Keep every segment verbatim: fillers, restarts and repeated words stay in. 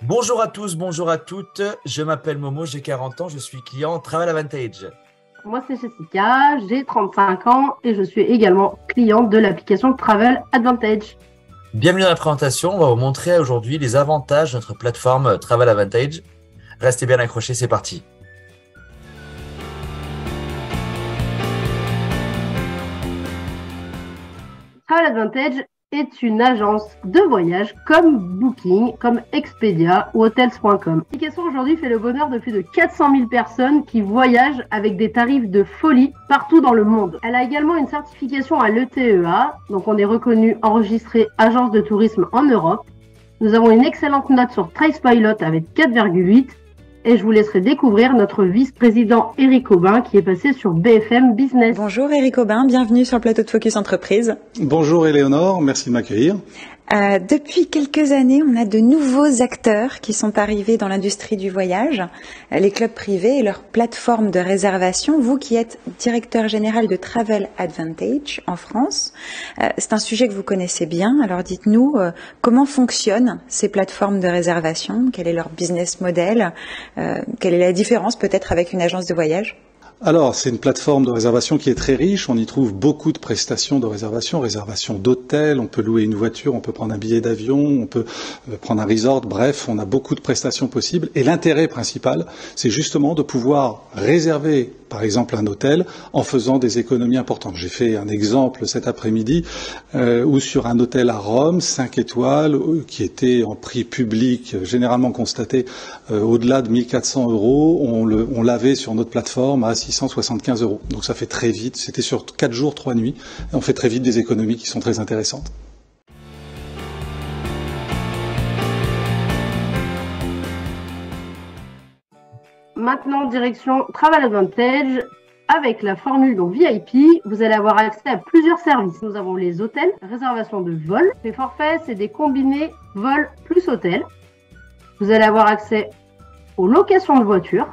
Bonjour à tous, bonjour à toutes. Je m'appelle Momo, j'ai quarante ans, je suis client Travel Advantage. Moi, c'est Jessica, j'ai trente-cinq ans et je suis également cliente de l'application Travel Advantage. Bienvenue dans la présentation, on va vous montrer aujourd'hui les avantages de notre plateforme Travel Advantage. Restez bien accrochés, c'est parti. Travel Advantage est une agence de voyage comme Booking, comme Expedia ou Hotels point com. L'application aujourd'hui fait le bonheur de plus de quatre cent mille personnes qui voyagent avec des tarifs de folie partout dans le monde. Elle a également une certification à l'E T E A, donc on est reconnu enregistré agence de tourisme en Europe. Nous avons une excellente note sur Trustpilot avec quatre virgule huit et je vous laisserai découvrir notre vice-président Eric Aubin qui est passé sur B F M Business. Bonjour Eric Aubin, bienvenue sur le plateau de Focus Entreprise. Bonjour Éléonore, merci de m'accueillir. Euh, depuis quelques années, on a de nouveaux acteurs qui sont arrivés dans l'industrie du voyage, les clubs privés et leurs plateformes de réservation. Vous qui êtes directeur général de Travel Advantage en France, euh, c'est un sujet que vous connaissez bien. Alors dites-nous euh, comment fonctionnent ces plateformes de réservation, quel est leur business model, euh, quelle est la différence peut-être avec une agence de voyage ? Alors, c'est une plateforme de réservation qui est très riche. On y trouve beaucoup de prestations de réservation, réservation d'hôtels, on peut louer une voiture, on peut prendre un billet d'avion, on peut prendre un resort. Bref, on a beaucoup de prestations possibles. Et l'intérêt principal, c'est justement de pouvoir réserver, par exemple, un hôtel en faisant des économies importantes. J'ai fait un exemple cet après-midi euh, où sur un hôtel à Rome, cinq étoiles, qui était en prix public, généralement constaté euh, au-delà de mille quatre cents euros, on, le, on l'avait sur notre plateforme à six cent soixante-quinze euros. Donc ça fait très vite, c'était sur quatre jours, trois nuits, et on fait très vite des économies qui sont très intéressantes. Maintenant, direction Travel Advantage. Avec la formule donc V I P, vous allez avoir accès à plusieurs services. Nous avons les hôtels, réservation de vol. Les forfaits, c'est des combinés vol plus hôtel. Vous allez avoir accès aux locations de voitures,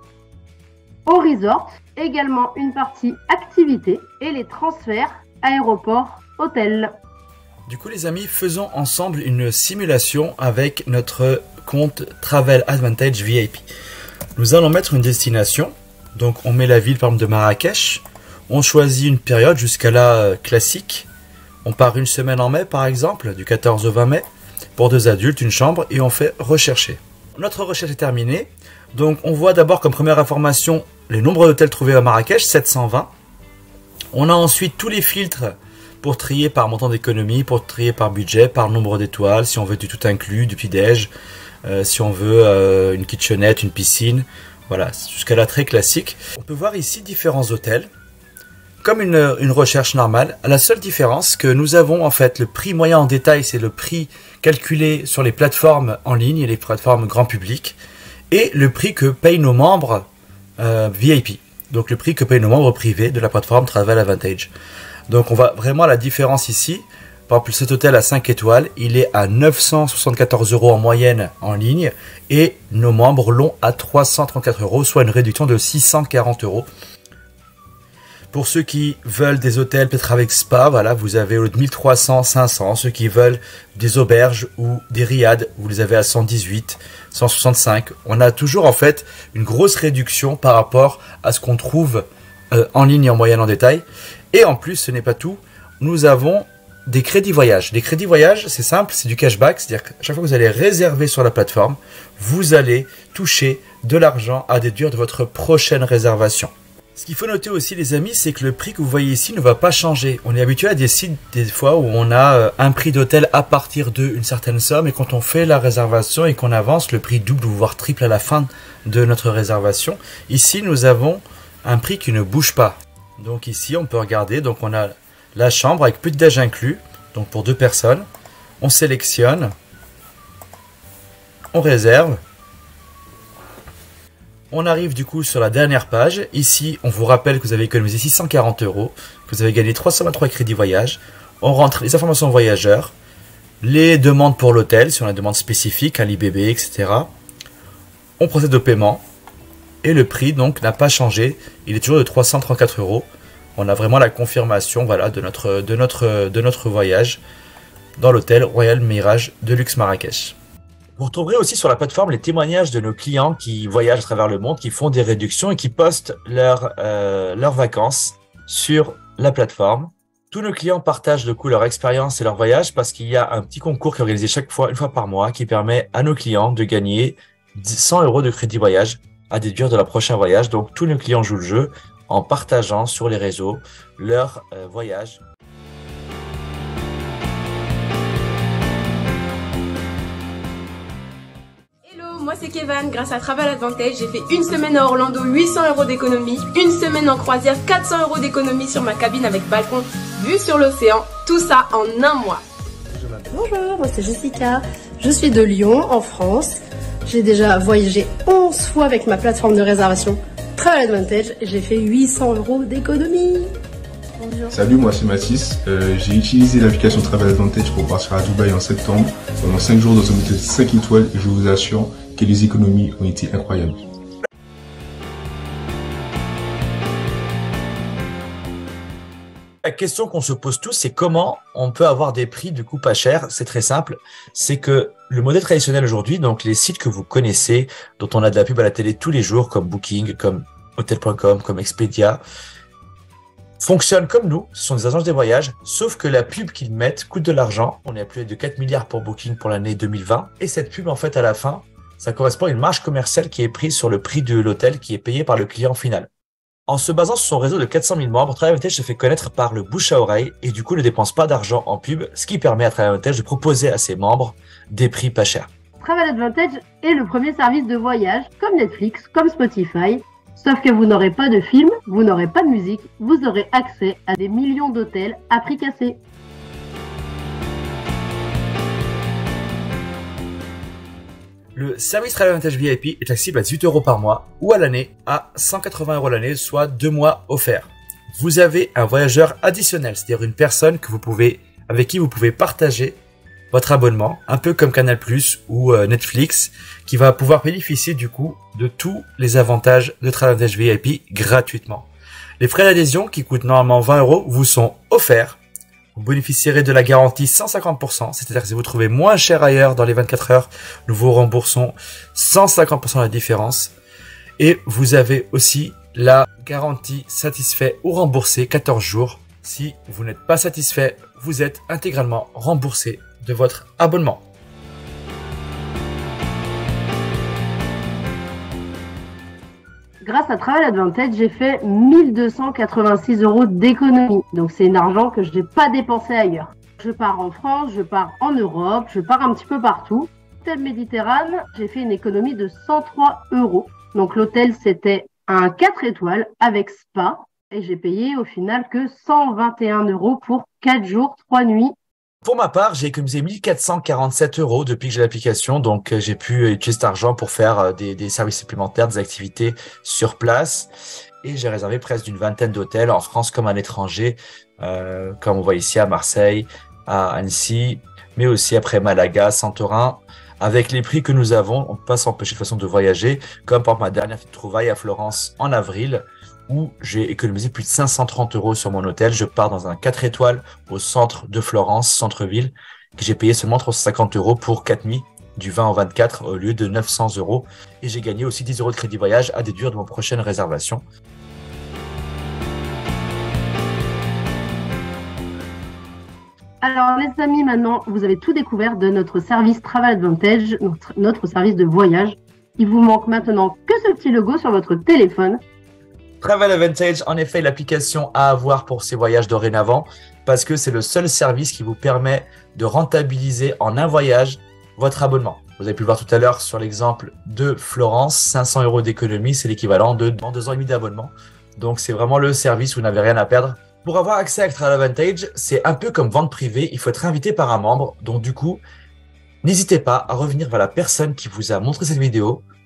au resort, également une partie activité et les transferts aéroport-hôtel. Du coup les amis, faisons ensemble une simulation avec notre compte Travel Advantage V I P. Nous allons mettre une destination, donc on met la ville par exemple de Marrakech, on choisit une période jusqu'à la classique, on part une semaine en mai par exemple, du quatorze au vingt mai, pour deux adultes, une chambre, et on fait rechercher. Notre recherche est terminée, donc on voit d'abord comme première information les nombres d'hôtels trouvés à Marrakech, sept cent vingt. On a ensuite tous les filtres pour trier par montant d'économie, pour trier par budget, par nombre d'étoiles, si on veut du tout inclus, du petit-déj, euh, si on veut euh, une kitchenette, une piscine, voilà, jusqu'à là très classique. On peut voir ici différents hôtels, comme une, une recherche normale. La seule différence que nous avons en fait, le prix moyen en détail, c'est le prix calculé sur les plateformes en ligne et les plateformes grand public, et le prix que payent nos membres Euh, V I P, donc le prix que payent nos membres privés de la plateforme Travel Advantage. Donc on voit vraiment la différence ici. Par exemple, cet hôtel à cinq étoiles, il est à neuf cent soixante-quatorze euros en moyenne en ligne et nos membres l'ont à trois cent trente-quatre euros, soit une réduction de six cent quarante euros. Pour ceux qui veulent des hôtels peut-être avec spa, voilà, vous avez au mille trois cents, cinq cents. Ceux qui veulent des auberges ou des riads, vous les avez à cent dix-huit, cent soixante-cinq. On a toujours en fait une grosse réduction par rapport à ce qu'on trouve euh, en ligne et en moyenne en détail. Et en plus, ce n'est pas tout, nous avons des crédits voyage. Les crédits voyage, c'est simple, c'est du cashback, c'est-à-dire qu'à chaque fois que vous allez réserver sur la plateforme, vous allez toucher de l'argent à déduire de votre prochaine réservation. Ce qu'il faut noter aussi les amis, c'est que le prix que vous voyez ici ne va pas changer. On est habitué à des sites des fois où on a un prix d'hôtel à partir d'une certaine somme et quand on fait la réservation et qu'on avance, le prix double ou voire triple à la fin de notre réservation. Ici, nous avons un prix qui ne bouge pas. Donc ici, on peut regarder, donc on a la chambre avec petit-déj inclus, donc pour deux personnes. On sélectionne, on réserve. On arrive du coup sur la dernière page. Ici, on vous rappelle que vous avez économisé six cent quarante euros, que vous avez gagné trois cent vingt-trois crédits voyage. On rentre les informations voyageurs, les demandes pour l'hôtel, si on a une demande spécifique, un l'I B B, et cetera. On procède au paiement et le prix donc n'a pas changé. Il est toujours de trois cent trente-quatre euros. On a vraiment la confirmation, voilà, de notre, de notre, de notre voyage dans l'hôtel Royal Mirage de Luxe Marrakech. Vous retrouverez aussi sur la plateforme les témoignages de nos clients qui voyagent à travers le monde, qui font des réductions et qui postent leur, euh, leurs vacances sur la plateforme. Tous nos clients partagent du coup leur expérience et leur voyage parce qu'il y a un petit concours qui est organisé chaque fois, une fois par mois, qui permet à nos clients de gagner cent euros de crédit voyage à déduire de leur prochain voyage. Donc tous nos clients jouent le jeu en partageant sur les réseaux leur euh, voyage. Moi c'est Kevan, grâce à Travel Advantage, j'ai fait une semaine à Orlando, huit cents euros d'économie, une semaine en croisière, quatre cents euros d'économie sur ma cabine avec balcon, vue sur l'océan, tout ça en un mois. Bonjour, moi c'est Jessica, je suis de Lyon, en France. J'ai déjà voyagé onze fois avec ma plateforme de réservation Travel Advantage et j'ai fait huit cents euros d'économie. Salut, moi c'est Mathis. Euh, j'ai utilisé l'application Travel Advantage pour partir à Dubaï en septembre pendant cinq jours dans un hôtel cinq étoiles et je vous assure que les économies ont été incroyables. La question qu'on se pose tous, c'est comment on peut avoir des prix du coup pas chers. C'est très simple, c'est que le modèle traditionnel aujourd'hui, donc les sites que vous connaissez, dont on a de la pub à la télé tous les jours, comme Booking, comme Hotel point com, comme Expedia, fonctionnent comme nous, ce sont des agences de voyage, sauf que la pub qu'ils mettent coûte de l'argent. On est à plus de quatre milliards pour Booking pour l'année deux mille vingt. Et cette pub, en fait, à la fin, ça correspond à une marge commerciale qui est prise sur le prix de l'hôtel qui est payé par le client final. En se basant sur son réseau de quatre cent mille membres, Travel Advantage se fait connaître par le bouche à oreille et du coup ne dépense pas d'argent en pub, ce qui permet à Travel Advantage de proposer à ses membres des prix pas chers. Travel Advantage est le premier service de voyage, comme Netflix, comme Spotify. Sauf que vous n'aurez pas de film, vous n'aurez pas de musique, vous aurez accès à des millions d'hôtels à prix cassé. Le service Travel Advantage V I P est accessible à dix-huit euros par mois ou à l'année à cent quatre-vingts euros l'année, soit deux mois offerts. Vous avez un voyageur additionnel, c'est-à-dire une personne que vous pouvez, avec qui vous pouvez partager votre abonnement, un peu comme Canal plus ou euh, Netflix, qui va pouvoir bénéficier du coup de tous les avantages de Travel Advantage V I P gratuitement. Les frais d'adhésion qui coûtent normalement vingt euros vous sont offerts. Vous bénéficierez de la garantie cent cinquante pour cent, c'est-à-dire que si vous trouvez moins cher ailleurs dans les vingt-quatre heures, nous vous remboursons cent cinquante pour cent de la différence. Et vous avez aussi la garantie satisfait ou remboursé quatorze jours. Si vous n'êtes pas satisfait, vous êtes intégralement remboursé de votre abonnement. Grâce à Travel Advantage, j'ai fait mille deux cent quatre-vingt-six euros d'économie. Donc c'est un argent que je n'ai pas dépensé ailleurs. Je pars en France, je pars en Europe, je pars un petit peu partout. Hôtel Méditerranée, j'ai fait une économie de cent trois euros. Donc l'hôtel, c'était un quatre étoiles avec spa. Et j'ai payé au final que cent vingt et un euros pour quatre jours, trois nuits. Pour ma part, j'ai économisé mille quatre cent quarante-sept euros depuis que j'ai l'application. Donc, j'ai pu utiliser cet argent pour faire des, des services supplémentaires, des activités sur place. Et j'ai réservé presque d'une vingtaine d'hôtels en France comme à l'étranger, euh, comme on voit ici à Marseille, à Annecy, mais aussi après Malaga, Santorin. Avec les prix que nous avons, on ne peut pas s'empêcher de façon de voyager, comme par ma dernière trouvaille à Florence en avril, où j'ai économisé plus de cinq cent trente euros sur mon hôtel. Je pars dans un quatre étoiles au centre de Florence, centre-ville, que j'ai payé seulement trois cent cinquante euros pour quatre nuits, du vingt au vingt-quatre, au lieu de neuf cents euros. Et j'ai gagné aussi dix euros de crédit voyage à déduire de mon prochaine réservation. Alors les amis, maintenant, vous avez tout découvert de notre service Travel Advantage, notre, notre service de voyage. Il vous manque maintenant que ce petit logo sur votre téléphone. Travel Advantage, en effet, l'application à avoir pour ces voyages dorénavant, parce que c'est le seul service qui vous permet de rentabiliser en un voyage votre abonnement. Vous avez pu le voir tout à l'heure sur l'exemple de Florence, cinq cents euros d'économie, c'est l'équivalent de deux ans et demi d'abonnement. Donc, c'est vraiment le service où vous n'avez rien à perdre. Pour avoir accès à Travel Advantage, c'est un peu comme vente privée, il faut être invité par un membre. Donc, du coup, n'hésitez pas à revenir vers la personne qui vous a montré cette vidéo